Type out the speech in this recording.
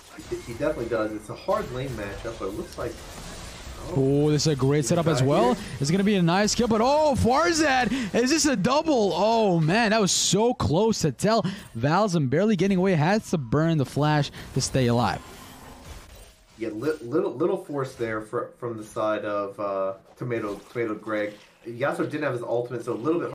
He definitely does. It's a hard lane matchup, but it looks like... Oh, this is a great setup as well. It's going to be a nice kill, but oh, Farzad, is this a double? Oh, man, that was so close to tell. Valzim barely getting away, has to burn the flash to stay alive. Yeah, little force there from the side of Tomato Greg. Yasuo didn't have his ultimate, so a little bit